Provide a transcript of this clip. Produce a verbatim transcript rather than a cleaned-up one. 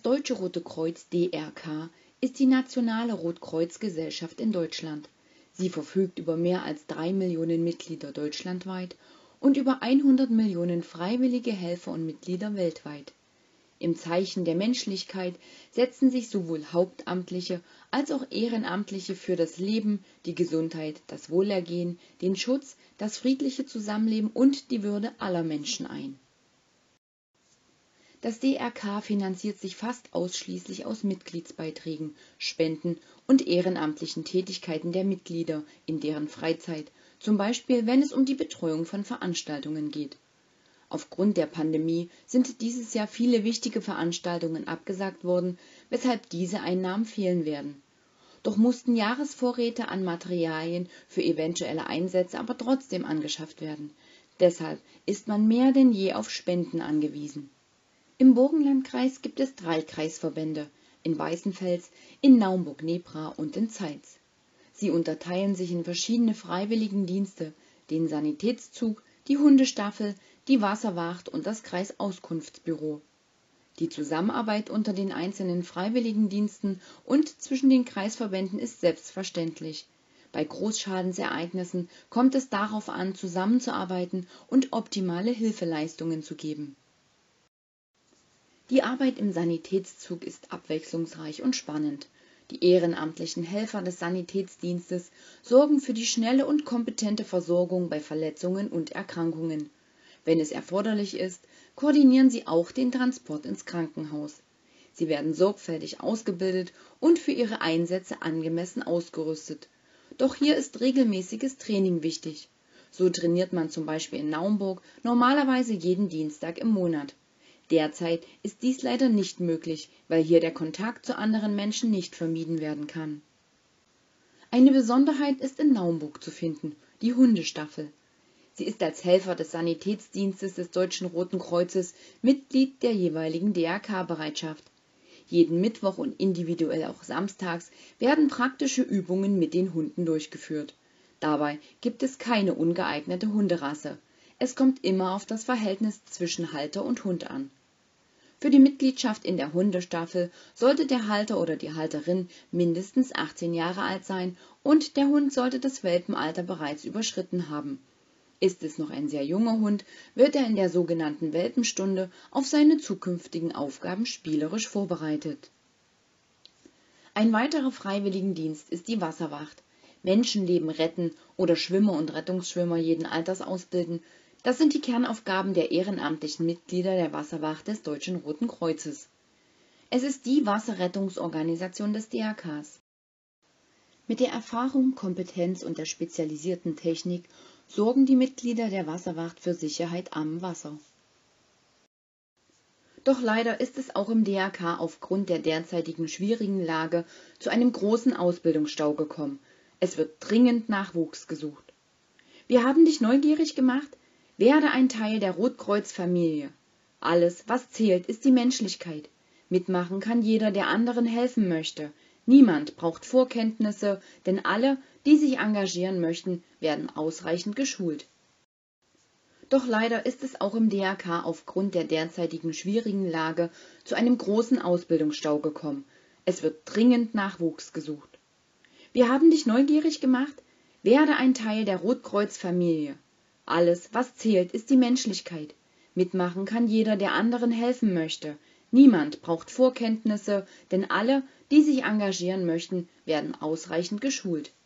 Deutsche Rote Kreuz D R K ist die nationale Rotkreuz-Gesellschaft in Deutschland. Sie verfügt über mehr als drei Millionen Mitglieder deutschlandweit und über hundert Millionen freiwillige Helfer und Mitglieder weltweit. Im Zeichen der Menschlichkeit setzen sich sowohl Hauptamtliche als auch Ehrenamtliche für das Leben, die Gesundheit, das Wohlergehen, den Schutz, das friedliche Zusammenleben und die Würde aller Menschen ein. Das D R K finanziert sich fast ausschließlich aus Mitgliedsbeiträgen, Spenden und ehrenamtlichen Tätigkeiten der Mitglieder in deren Freizeit, zum Beispiel wenn es um die Betreuung von Veranstaltungen geht. Aufgrund der Pandemie sind dieses Jahr viele wichtige Veranstaltungen abgesagt worden, weshalb diese Einnahmen fehlen werden. Doch mussten Jahresvorräte an Materialien für eventuelle Einsätze aber trotzdem angeschafft werden. Deshalb ist man mehr denn je auf Spenden angewiesen. Im Burgenlandkreis gibt es drei Kreisverbände, in Weißenfels, in Naumburg-Nebra und in Zeitz. Sie unterteilen sich in verschiedene Freiwilligendienste, den Sanitätszug, die Hundestaffel, die Wasserwacht und das Kreisauskunftsbüro. Die Zusammenarbeit unter den einzelnen Freiwilligendiensten und zwischen den Kreisverbänden ist selbstverständlich. Bei Großschadensereignissen kommt es darauf an, zusammenzuarbeiten und optimale Hilfeleistungen zu geben. Die Arbeit im Sanitätszug ist abwechslungsreich und spannend. Die ehrenamtlichen Helfer des Sanitätsdienstes sorgen für die schnelle und kompetente Versorgung bei Verletzungen und Erkrankungen. Wenn es erforderlich ist, koordinieren sie auch den Transport ins Krankenhaus. Sie werden sorgfältig ausgebildet und für ihre Einsätze angemessen ausgerüstet. Doch hier ist regelmäßiges Training wichtig. So trainiert man zum Beispiel in Naumburg normalerweise jeden Dienstag im Monat. Derzeit ist dies leider nicht möglich, weil hier der Kontakt zu anderen Menschen nicht vermieden werden kann. Eine Besonderheit ist in Naumburg zu finden, die Hundestaffel. Sie ist als Helfer des Sanitätsdienstes des Deutschen Roten Kreuzes Mitglied der jeweiligen D R K-Bereitschaft. Jeden Mittwoch und individuell auch samstags werden praktische Übungen mit den Hunden durchgeführt. Dabei gibt es keine ungeeignete Hunderasse. Es kommt immer auf das Verhältnis zwischen Halter und Hund an. Für die Mitgliedschaft in der Hundestaffel sollte der Halter oder die Halterin mindestens achtzehn Jahre alt sein und der Hund sollte das Welpenalter bereits überschritten haben. Ist es noch ein sehr junger Hund, wird er in der sogenannten Welpenstunde auf seine zukünftigen Aufgaben spielerisch vorbereitet. Ein weiterer Freiwilligendienst ist die Wasserwacht. Menschenleben retten oder Schwimmer und Rettungsschwimmer jeden Alters ausbilden, das sind die Kernaufgaben der ehrenamtlichen Mitglieder der Wasserwacht des Deutschen Roten Kreuzes. Es ist die Wasserrettungsorganisation des D R Ks. Mit der Erfahrung, Kompetenz und der spezialisierten Technik sorgen die Mitglieder der Wasserwacht für Sicherheit am Wasser. Doch leider ist es auch im D R K aufgrund der derzeitigen schwierigen Lage zu einem großen Ausbildungsstau gekommen. Es wird dringend Nachwuchs gesucht. Wir haben dich neugierig gemacht? Werde ein Teil der Rotkreuz-Familie. Alles, was zählt, ist die Menschlichkeit. Mitmachen kann jeder, der anderen helfen möchte. Niemand braucht Vorkenntnisse, denn alle, die sich engagieren möchten, werden ausreichend geschult. Doch leider ist es auch im D R K aufgrund der derzeitigen schwierigen Lage zu einem großen Ausbildungsstau gekommen. Es wird dringend Nachwuchs gesucht. Wir haben dich neugierig gemacht? Werde ein Teil der Rotkreuz-Familie. Alles, was zählt, ist die Menschlichkeit. Mitmachen kann jeder, der anderen helfen möchte. Niemand braucht Vorkenntnisse, denn alle, die sich engagieren möchten, werden ausreichend geschult.